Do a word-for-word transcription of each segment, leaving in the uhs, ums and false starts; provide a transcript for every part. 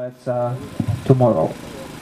it's uh, tomorrow.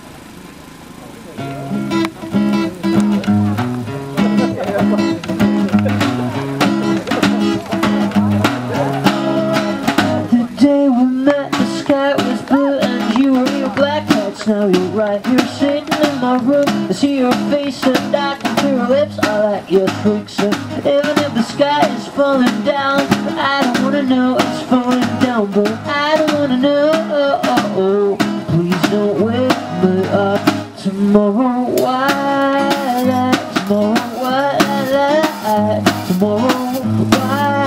The day we met, the sky was blue and you were in your black hats. Now you're right here sitting in my room. I see your face and I can feel your lips. I like your tricks, and even if the sky is falling down, I don't wanna know it's falling down, but I don't wanna know. Oh, oh, oh. Please don't wake me up tomorrow. Why? Tomorrow, why? Tomorrow, why?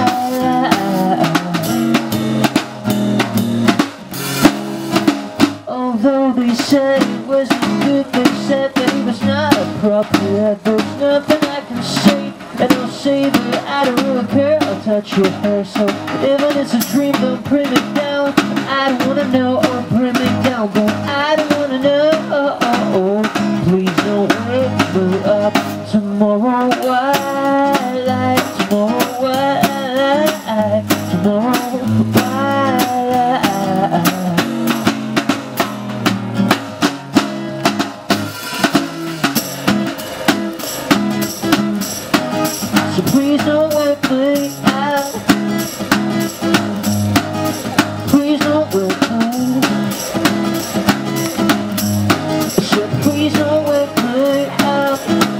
Although they said it wasn't good, they said that it was not appropriate. There's nothing I can say, and I'll say that I don't really care. I'll touch your hair, so even it's a dream, don't bring me down. I don't wanna know or bring me down, but I don't wanna know. Oh, oh, oh. Please don't wake me up tomorrow. Why? Like tomorrow, why? Tomorrow, why? So please don't wake me up. Please don't wake me. So please don't wake me up.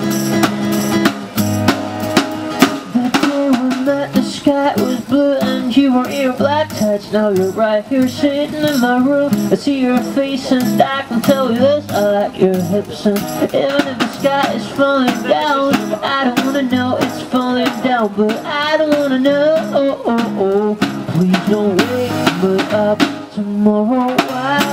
That day we met, the sky was blue and you were in your black tights. Now you're right here sitting in my room. I see your face and I can tell you this. I like your hips, and even if the sky is falling down, I don't wanna know it's falling down, but I don't wanna know. Oh, oh, oh. Please don't wake me up tomorrow. Why?